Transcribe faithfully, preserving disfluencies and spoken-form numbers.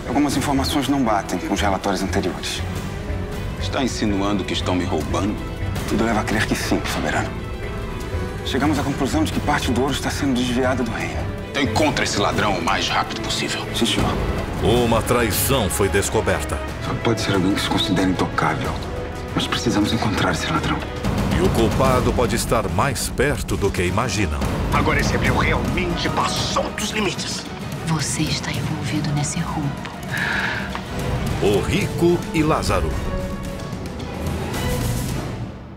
Algumas informações não batem com os relatórios anteriores. Está insinuando que estão me roubando? Tudo leva a crer que sim, soberano. Chegamos à conclusão de que parte do ouro está sendo desviada do reino. Então encontre esse ladrão o mais rápido possível. Sim, senhor. Uma traição foi descoberta. Só pode ser alguém que se considera intocável. Mas precisamos encontrar esse ladrão. E o culpado pode estar mais perto do que imaginam. Agora esse hebreu realmente passou dos limites. Você está envolvido nesse roubo. O Rico e Lázaro.